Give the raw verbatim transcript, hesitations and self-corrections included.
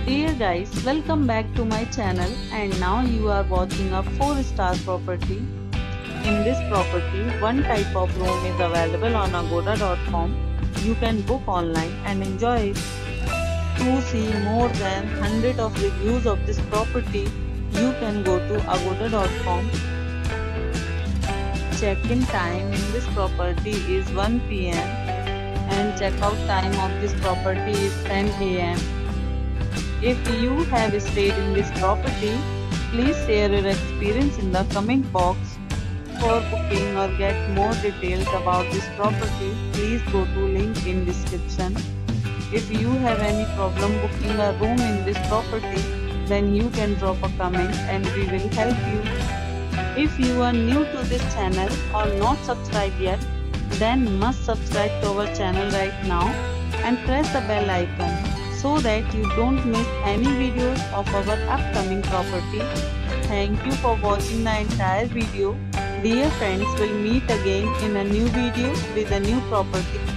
Dear guys, welcome back to my channel and now you are watching a four star property. In this property, one type of room is available on agoda dot com. You can book online and enjoy it. To see more than one hundred of reviews of this property, you can go to agoda dot com. Check-in time in this property is one p m and check-out time of this property is ten a m If you have stayed in this property, please share your experience in the comment box. For booking or get more details about this property, please go to link in description. If you have any problem booking a room in this property, then you can drop a comment and we will help you. If you are new to this channel or not subscribed yet, then must subscribe to our channel right now and press the bell icon, so that you don't miss any videos of our upcoming property. Thank you for watching the entire video. Dear friends, we'll meet again in a new video with a new property.